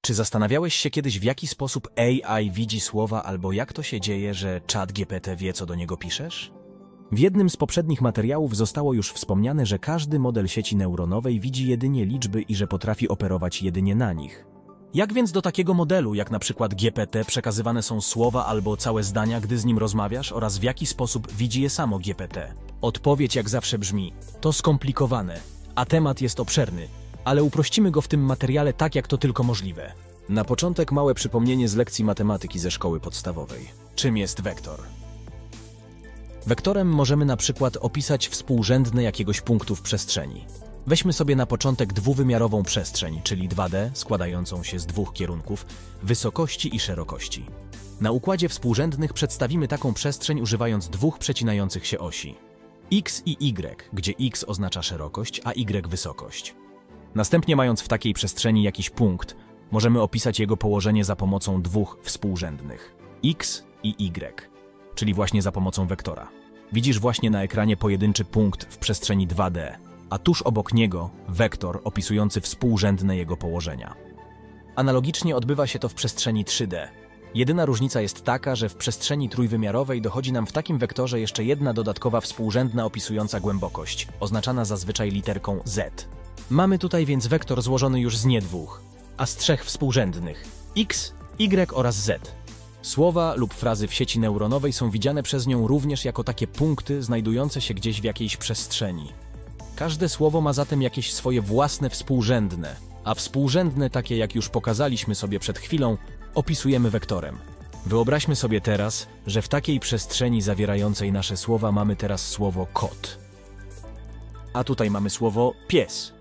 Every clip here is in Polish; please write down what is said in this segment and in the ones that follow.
Czy zastanawiałeś się kiedyś, w jaki sposób AI widzi słowa, albo jak to się dzieje, że ChatGPT wie, co do niego piszesz? W jednym z poprzednich materiałów zostało już wspomniane, że każdy model sieci neuronowej widzi jedynie liczby i że potrafi operować jedynie na nich. Jak więc do takiego modelu, jak na przykład GPT, przekazywane są słowa albo całe zdania, gdy z nim rozmawiasz, oraz w jaki sposób widzi je samo GPT? Odpowiedź jak zawsze brzmi: to skomplikowane, a temat jest obszerny, ale uprościmy go w tym materiale tak, jak to tylko możliwe. Na początek małe przypomnienie z lekcji matematyki ze szkoły podstawowej. Czym jest wektor? Wektorem możemy na przykład opisać współrzędne jakiegoś punktu w przestrzeni. Weźmy sobie na początek dwuwymiarową przestrzeń, czyli 2D, składającą się z dwóch kierunków, wysokości i szerokości. Na układzie współrzędnych przedstawimy taką przestrzeń używając dwóch przecinających się osi. X i Y, gdzie X oznacza szerokość, a Y wysokość. Następnie, mając w takiej przestrzeni jakiś punkt, możemy opisać jego położenie za pomocą dwóch współrzędnych X i Y, czyli właśnie za pomocą wektora. Widzisz właśnie na ekranie pojedynczy punkt w przestrzeni 2D, a tuż obok niego wektor opisujący współrzędne jego położenia. Analogicznie odbywa się to w przestrzeni 3D. Jedyna różnica jest taka, że w przestrzeni trójwymiarowej dochodzi nam w takim wektorze jeszcze jedna dodatkowa współrzędna opisująca głębokość, oznaczana zazwyczaj literką Z. Mamy tutaj więc wektor złożony już z nie dwóch, a z trzech współrzędnych X, Y oraz Z. Słowa lub frazy w sieci neuronowej są widziane przez nią również jako takie punkty znajdujące się gdzieś w jakiejś przestrzeni. Każde słowo ma zatem jakieś swoje własne współrzędne, a współrzędne, takie jak już pokazaliśmy sobie przed chwilą, opisujemy wektorem. Wyobraźmy sobie teraz, że w takiej przestrzeni zawierającej nasze słowa mamy teraz słowo kot. A tutaj mamy słowo pies.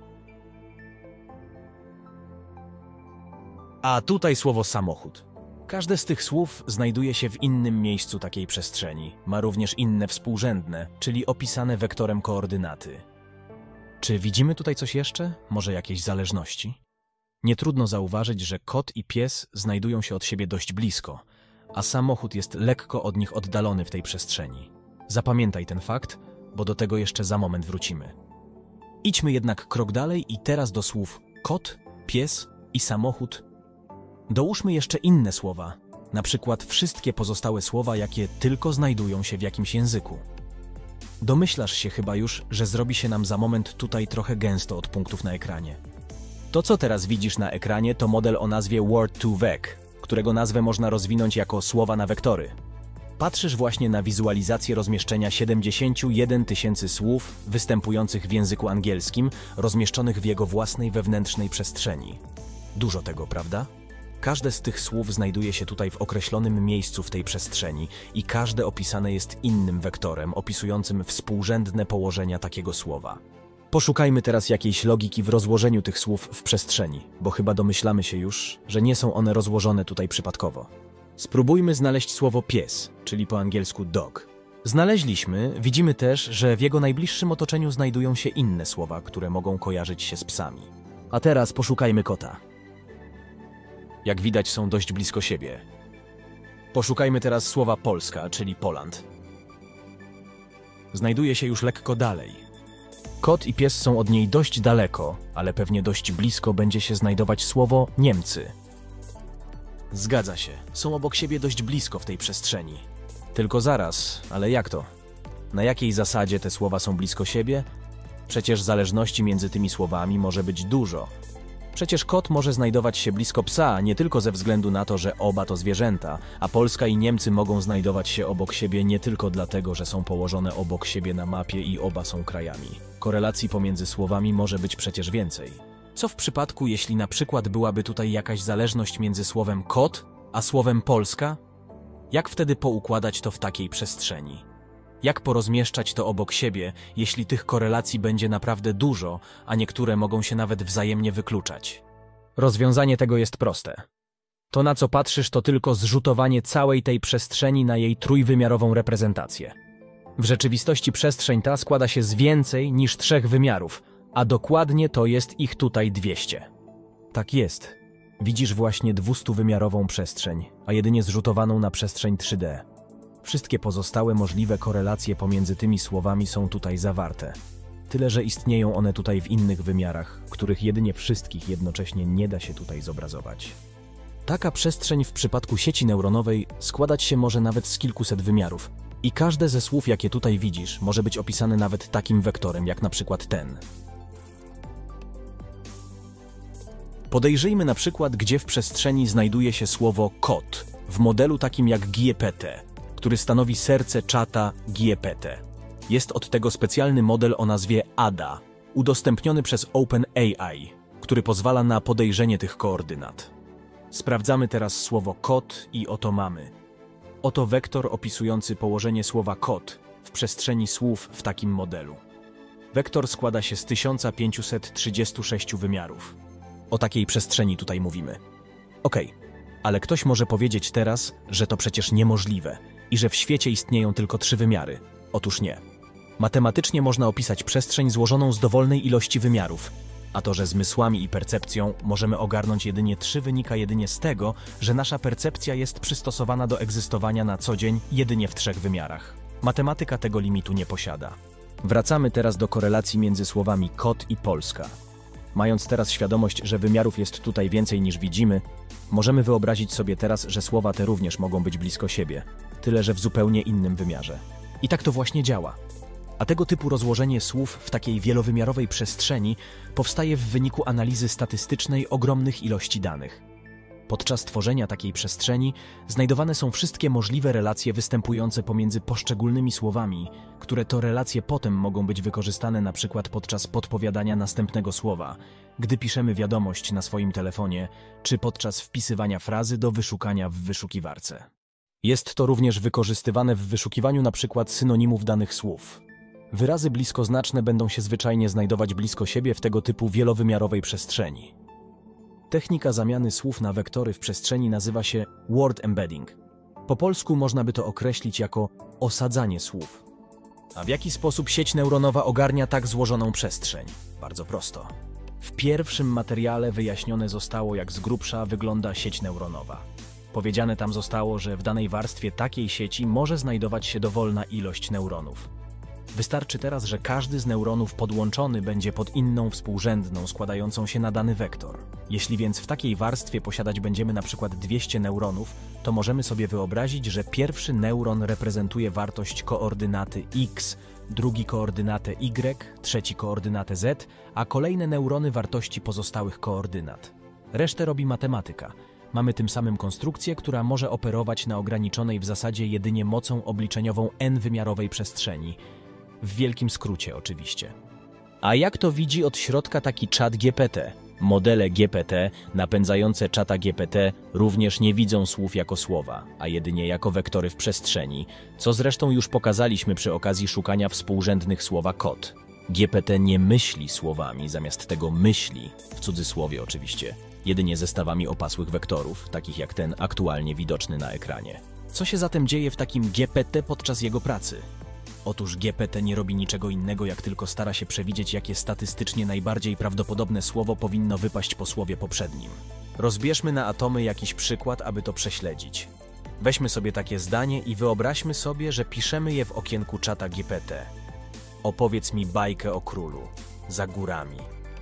A tutaj słowo samochód. Każde z tych słów znajduje się w innym miejscu takiej przestrzeni. Ma również inne współrzędne, czyli opisane wektorem koordynaty. Czy widzimy tutaj coś jeszcze? Może jakieś zależności? Nie trudno zauważyć, że kot i pies znajdują się od siebie dość blisko, a samochód jest lekko od nich oddalony w tej przestrzeni. Zapamiętaj ten fakt, bo do tego jeszcze za moment wrócimy. Idźmy jednak krok dalej i teraz do słów kot, pies i samochód dołóżmy jeszcze inne słowa, na przykład wszystkie pozostałe słowa, jakie tylko znajdują się w jakimś języku. Domyślasz się chyba już, że zrobi się nam za moment tutaj trochę gęsto od punktów na ekranie. To, co teraz widzisz na ekranie, to model o nazwie Word2Vec, którego nazwę można rozwinąć jako słowa na wektory. Patrzysz właśnie na wizualizację rozmieszczenia 71 000 słów występujących w języku angielskim, rozmieszczonych w jego własnej wewnętrznej przestrzeni. Dużo tego, prawda? Każde z tych słów znajduje się tutaj w określonym miejscu w tej przestrzeni i każde opisane jest innym wektorem opisującym współrzędne położenia takiego słowa. Poszukajmy teraz jakiejś logiki w rozłożeniu tych słów w przestrzeni, bo chyba domyślamy się już, że nie są one rozłożone tutaj przypadkowo. Spróbujmy znaleźć słowo pies, czyli po angielsku dog. Znaleźliśmy, widzimy też, że w jego najbliższym otoczeniu znajdują się inne słowa, które mogą kojarzyć się z psami. A teraz poszukajmy kota. Jak widać, są dość blisko siebie. Poszukajmy teraz słowa Polska, czyli Poland. Znajduje się już lekko dalej. Kot i pies są od niej dość daleko, ale pewnie dość blisko będzie się znajdować słowo Niemcy. Zgadza się, są obok siebie dość blisko w tej przestrzeni. Tylko zaraz, ale jak to? Na jakiej zasadzie te słowa są blisko siebie? Przecież zależności między tymi słowami może być dużo. Przecież kot może znajdować się blisko psa nie tylko ze względu na to, że oba to zwierzęta, a Polska i Niemcy mogą znajdować się obok siebie nie tylko dlatego, że są położone obok siebie na mapie i oba są krajami. Korelacji pomiędzy słowami może być przecież więcej. Co w przypadku, jeśli na przykład byłaby tutaj jakaś zależność między słowem kot a słowem Polska? Jak wtedy poukładać to w takiej przestrzeni? Jak porozmieszczać to obok siebie, jeśli tych korelacji będzie naprawdę dużo, a niektóre mogą się nawet wzajemnie wykluczać? Rozwiązanie tego jest proste. To, na co patrzysz, to tylko zrzutowanie całej tej przestrzeni na jej trójwymiarową reprezentację. W rzeczywistości przestrzeń ta składa się z więcej niż 3 wymiarów, a dokładnie to jest ich tutaj 200. Tak jest. Widzisz właśnie 200-wymiarową przestrzeń, a jedynie zrzutowaną na przestrzeń 3D. Wszystkie pozostałe możliwe korelacje pomiędzy tymi słowami są tutaj zawarte. tyle że istnieją one tutaj w innych wymiarach, których jedynie wszystkich jednocześnie nie da się tutaj zobrazować. Taka przestrzeń w przypadku sieci neuronowej składać się może nawet z kilkuset wymiarów i każde ze słów, jakie tutaj widzisz, może być opisane nawet takim wektorem, jak na przykład ten. Podejrzyjmy na przykład, gdzie w przestrzeni znajduje się słowo kot w modelu takim jak GPT, który stanowi serce czata GPT. Jest od tego specjalny model o nazwie ADA, udostępniony przez OpenAI, który pozwala na podejrzenie tych koordynat. Sprawdzamy teraz słowo kot i oto mamy. Oto wektor opisujący położenie słowa kot w przestrzeni słów w takim modelu. Wektor składa się z 1536 wymiarów. O takiej przestrzeni tutaj mówimy. Okej, ale ktoś może powiedzieć teraz, że to przecież niemożliwe i że w świecie istnieją tylko 3 wymiary. Otóż nie. Matematycznie można opisać przestrzeń złożoną z dowolnej ilości wymiarów, a to, że zmysłami i percepcją możemy ogarnąć jedynie 3, wynika jedynie z tego, że nasza percepcja jest przystosowana do egzystowania na co dzień jedynie w 3 wymiarach. Matematyka tego limitu nie posiada. Wracamy teraz do korelacji między słowami kot i Polska. Mając teraz świadomość, że wymiarów jest tutaj więcej niż widzimy, możemy wyobrazić sobie teraz, że słowa te również mogą być blisko siebie, tyle że w zupełnie innym wymiarze. I tak to właśnie działa. A tego typu rozłożenie słów w takiej wielowymiarowej przestrzeni powstaje w wyniku analizy statystycznej ogromnych ilości danych. Podczas tworzenia takiej przestrzeni znajdowane są wszystkie możliwe relacje występujące pomiędzy poszczególnymi słowami, które to relacje potem mogą być wykorzystane na przykład podczas podpowiadania następnego słowa, gdy piszemy wiadomość na swoim telefonie, czy podczas wpisywania frazy do wyszukania w wyszukiwarce. Jest to również wykorzystywane w wyszukiwaniu na przykład synonimów danych słów. Wyrazy bliskoznaczne będą się zwyczajnie znajdować blisko siebie w tego typu wielowymiarowej przestrzeni. Technika zamiany słów na wektory w przestrzeni nazywa się word embedding. Po polsku można by to określić jako osadzanie słów. A w jaki sposób sieć neuronowa ogarnia tak złożoną przestrzeń? Bardzo prosto. W pierwszym materiale wyjaśnione zostało, jak z grubsza wygląda sieć neuronowa. Powiedziane tam zostało, że w danej warstwie takiej sieci może znajdować się dowolna ilość neuronów. Wystarczy teraz, że każdy z neuronów podłączony będzie pod inną współrzędną składającą się na dany wektor. Jeśli więc w takiej warstwie posiadać będziemy na przykład 200 neuronów, to możemy sobie wyobrazić, że pierwszy neuron reprezentuje wartość koordynaty x, drugi koordynatę y, trzeci koordynatę z, a kolejne neurony wartości pozostałych koordynat. Resztę robi matematyka. Mamy tym samym konstrukcję, która może operować na ograniczonej w zasadzie jedynie mocą obliczeniową n-wymiarowej przestrzeni. W wielkim skrócie oczywiście. A jak to widzi od środka taki czat GPT? Modele GPT napędzające czata GPT również nie widzą słów jako słowa, a jedynie jako wektory w przestrzeni, co zresztą już pokazaliśmy przy okazji szukania współrzędnych słowa kot. GPT nie myśli słowami, zamiast tego myśli, w cudzysłowie oczywiście, jedynie zestawami opasłych wektorów, takich jak ten aktualnie widoczny na ekranie. Co się zatem dzieje w takim GPT podczas jego pracy? Otóż GPT nie robi niczego innego, jak tylko stara się przewidzieć, jakie statystycznie najbardziej prawdopodobne słowo powinno wypaść po słowie poprzednim. Rozbierzmy na atomy jakiś przykład, aby to prześledzić. Weźmy sobie takie zdanie i wyobraźmy sobie, że piszemy je w okienku czata GPT. Opowiedz mi bajkę o królu, za górami.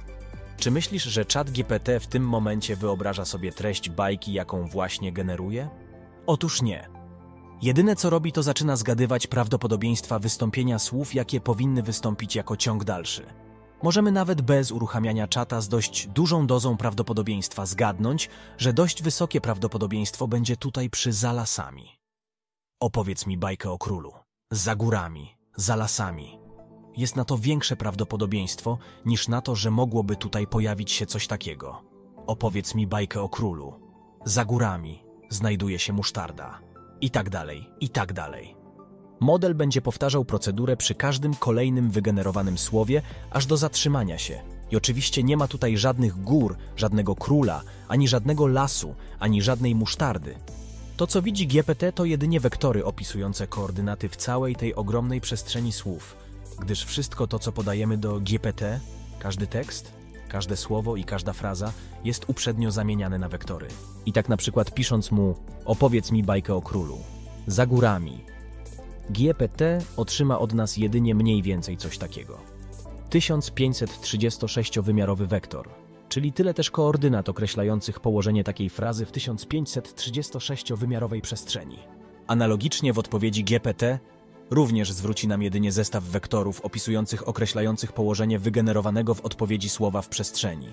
Czy myślisz, że czat GPT w tym momencie wyobraża sobie treść bajki, jaką właśnie generuje? Otóż nie. Jedyne co robi, to zaczyna zgadywać prawdopodobieństwa wystąpienia słów, jakie powinny wystąpić jako ciąg dalszy. Możemy nawet bez uruchamiania czata z dość dużą dozą prawdopodobieństwa zgadnąć, że dość wysokie prawdopodobieństwo będzie tutaj przy za lasami. Opowiedz mi bajkę o królu. Za górami, za lasami. Jest na to większe prawdopodobieństwo niż na to, że mogłoby tutaj pojawić się coś takiego. Opowiedz mi bajkę o królu. Za górami znajduje się musztarda. I tak dalej, i tak dalej. Model będzie powtarzał procedurę przy każdym kolejnym wygenerowanym słowie, aż do zatrzymania się. I oczywiście nie ma tutaj żadnych gór, żadnego króla, ani żadnego lasu, ani żadnej musztardy. To, co widzi GPT, to jedynie wektory opisujące koordynaty w całej tej ogromnej przestrzeni słów, gdyż wszystko to, co podajemy do GPT, każdy tekst, każde słowo i każda fraza jest uprzednio zamieniane na wektory. I tak na przykład pisząc mu opowiedz mi bajkę o królu, za górami, GPT otrzyma od nas jedynie mniej więcej coś takiego. 1536-wymiarowy wektor, czyli tyle też koordynat określających położenie takiej frazy w 1536-wymiarowej przestrzeni. Analogicznie w odpowiedzi GPT również zwróci nam jedynie zestaw wektorów opisujących określających położenie wygenerowanego w odpowiedzi słowa w przestrzeni.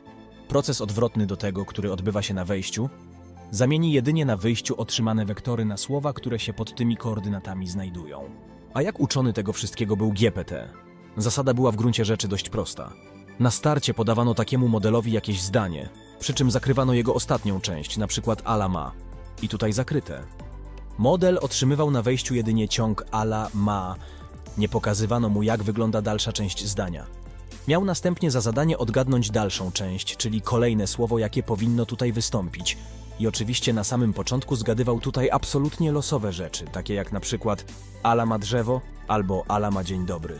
Proces odwrotny do tego, który odbywa się na wejściu, zamieni jedynie na wyjściu otrzymane wektory na słowa, które się pod tymi koordynatami znajdują. A jak uczony tego wszystkiego był GPT? Zasada była w gruncie rzeczy dość prosta. Na starcie podawano takiemu modelowi jakieś zdanie, przy czym zakrywano jego ostatnią część, na przykład a la ma. I tutaj zakryte. Model otrzymywał na wejściu jedynie ciąg a la ma. Nie pokazywano mu, jak wygląda dalsza część zdania. Miał następnie za zadanie odgadnąć dalszą część, czyli kolejne słowo, jakie powinno tutaj wystąpić. I oczywiście na samym początku zgadywał tutaj absolutnie losowe rzeczy, takie jak na przykład ala ma drzewo albo ala ma dzień dobry.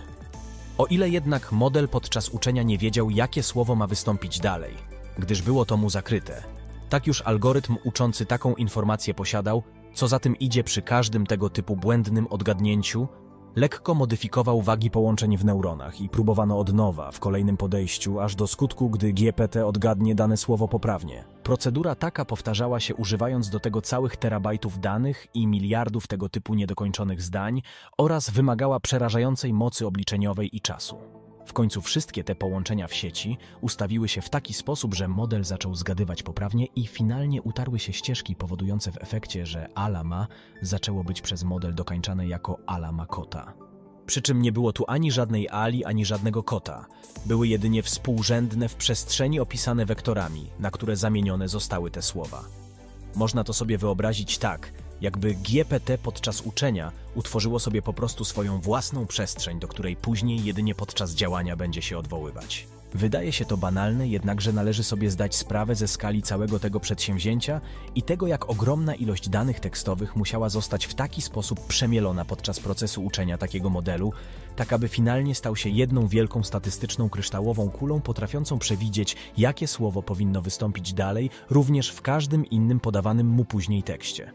O ile jednak model podczas uczenia nie wiedział, jakie słowo ma wystąpić dalej, gdyż było to mu zakryte, tak już algorytm uczący taką informację posiadał, co za tym idzie przy każdym tego typu błędnym odgadnięciu, lekko modyfikował wagi połączeń w neuronach i próbowano od nowa w kolejnym podejściu, aż do skutku, gdy GPT odgadnie dane słowo poprawnie. Procedura taka powtarzała się używając do tego całych terabajtów danych i miliardów tego typu niedokończonych zdań oraz wymagała przerażającej mocy obliczeniowej i czasu. W końcu wszystkie te połączenia w sieci ustawiły się w taki sposób, że model zaczął zgadywać poprawnie i finalnie utarły się ścieżki powodujące w efekcie, że ala ma zaczęło być przez model dokańczane jako ala ma kota. Przy czym nie było tu ani żadnej ali, ani żadnego kota. Były jedynie współrzędne w przestrzeni opisane wektorami, na które zamienione zostały te słowa. Można to sobie wyobrazić tak, jakby GPT podczas uczenia utworzyło sobie po prostu swoją własną przestrzeń, do której później jedynie podczas działania będzie się odwoływać. Wydaje się to banalne, jednakże należy sobie zdać sprawę ze skali całego tego przedsięwzięcia i tego, jak ogromna ilość danych tekstowych musiała zostać w taki sposób przemielona podczas procesu uczenia takiego modelu, tak aby finalnie stał się jedną wielką statystyczną kryształową kulą potrafiącą przewidzieć, jakie słowo powinno wystąpić dalej, również w każdym innym podawanym mu później tekście.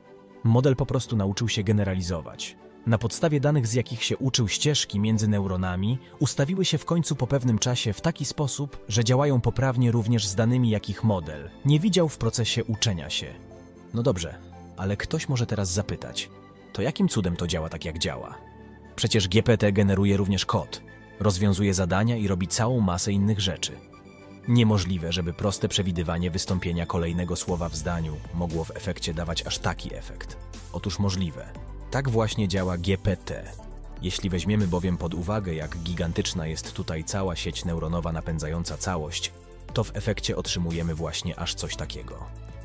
Model po prostu nauczył się generalizować. Na podstawie danych, z jakich się uczył, ścieżki między neuronami ustawiły się w końcu po pewnym czasie w taki sposób, że działają poprawnie również z danymi, jakich model nie widział w procesie uczenia się. No dobrze, ale ktoś może teraz zapytać, to jakim cudem to działa tak, jak działa? Przecież GPT generuje również kod, rozwiązuje zadania i robi całą masę innych rzeczy. Niemożliwe, żeby proste przewidywanie wystąpienia kolejnego słowa w zdaniu mogło w efekcie dawać aż taki efekt. Otóż możliwe. Tak właśnie działa GPT. Jeśli weźmiemy bowiem pod uwagę, jak gigantyczna jest tutaj cała sieć neuronowa napędzająca całość, to w efekcie otrzymujemy właśnie aż coś takiego.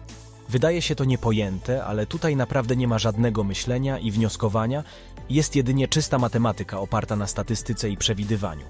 Wydaje się to niepojęte, ale tutaj naprawdę nie ma żadnego myślenia i wnioskowania, jest jedynie czysta matematyka oparta na statystyce i przewidywaniu.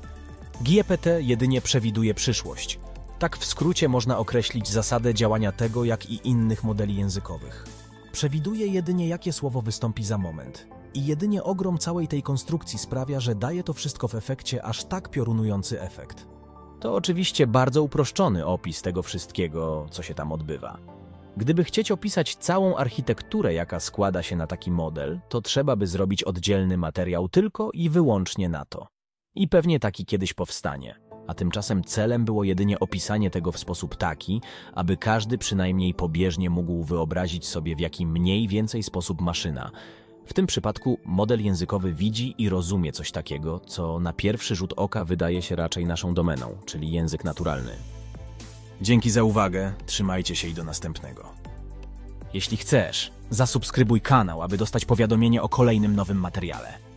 GPT jedynie przewiduje przyszłość. Tak w skrócie można określić zasadę działania tego, jak i innych modeli językowych. Przewiduje jedynie, jakie słowo wystąpi za moment. I jedynie ogrom całej tej konstrukcji sprawia, że daje to wszystko w efekcie aż tak piorunujący efekt. To oczywiście bardzo uproszczony opis tego wszystkiego, co się tam odbywa. Gdyby chcieć opisać całą architekturę, jaka składa się na taki model, to trzeba by zrobić oddzielny materiał tylko i wyłącznie na to. I pewnie taki kiedyś powstanie. A tymczasem celem było jedynie opisanie tego w sposób taki, aby każdy przynajmniej pobieżnie mógł wyobrazić sobie, w jaki mniej więcej sposób maszyna, w tym przypadku model językowy, widzi i rozumie coś takiego, co na pierwszy rzut oka wydaje się raczej naszą domeną, czyli język naturalny. Dzięki za uwagę, trzymajcie się i do następnego. Jeśli chcesz, zasubskrybuj kanał, aby dostać powiadomienie o kolejnym nowym materiale.